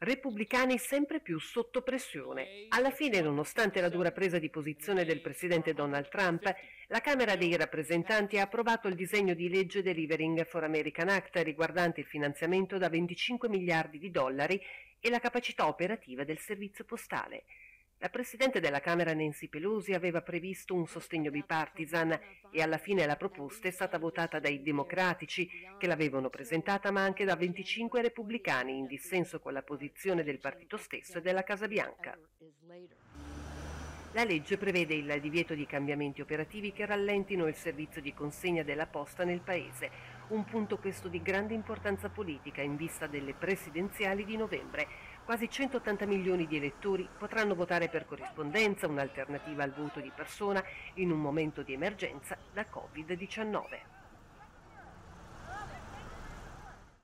Repubblicani sempre più sotto pressione. Alla fine, nonostante la dura presa di posizione del presidente Donald Trump, la Camera dei rappresentanti ha approvato il disegno di legge Delivering for American Act riguardante il finanziamento da 25 miliardi di dollari e la capacità operativa del servizio postale. La Presidente della Camera Nancy Pelosi aveva previsto un sostegno bipartisan e alla fine la proposta è stata votata dai democratici che l'avevano presentata, ma anche da 25 repubblicani in dissenso con la posizione del partito stesso e della Casa Bianca. La legge prevede il divieto di cambiamenti operativi che rallentino il servizio di consegna della posta nel paese, un punto questo di grande importanza politica in vista delle presidenziali di novembre. Quasi 180 milioni di elettori potranno votare per corrispondenza, un'alternativa al voto di persona in un momento di emergenza da Covid-19.